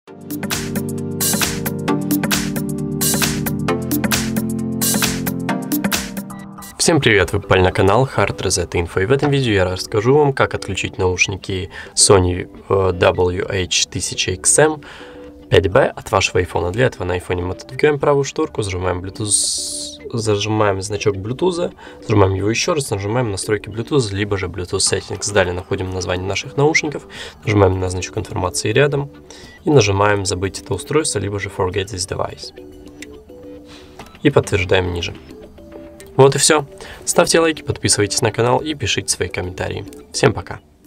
Всем привет, вы попали на канал Hard Reset Info, и в этом видео я расскажу вам, как отключить наушники Sony WH-1000XM 5B от вашего iPhone. Для этого на iPhone мы отодвигаем правую шторку, зажимаем значок Bluetooth, зажимаем его еще раз, нажимаем настройки Bluetooth, либо же Bluetooth Settings. Далее находим название наших наушников, нажимаем на значок информации рядом и нажимаем забыть это устройство, либо же Forget this device. И подтверждаем ниже. Вот и все. Ставьте лайки, подписывайтесь на канал и пишите свои комментарии. Всем пока.